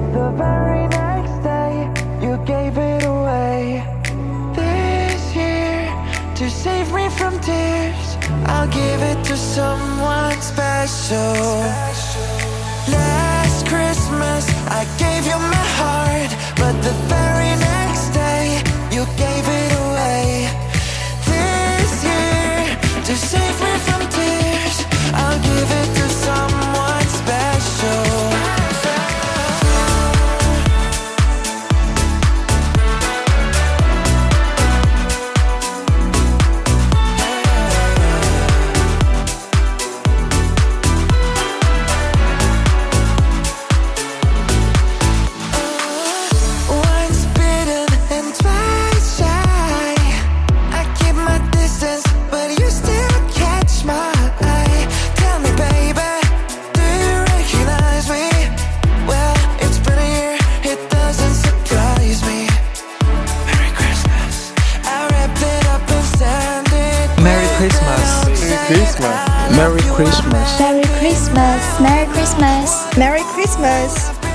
The very next day, you gave it away. This year, to save me from tears, I'll give it to someone special. Last Christmas, I gave you my heart, but the very next day, you gave it away. This year, to save me from tears, I'll give it to someone special. Merry Christmas. Merry Christmas. Merry Christmas. Merry Christmas. Merry Christmas.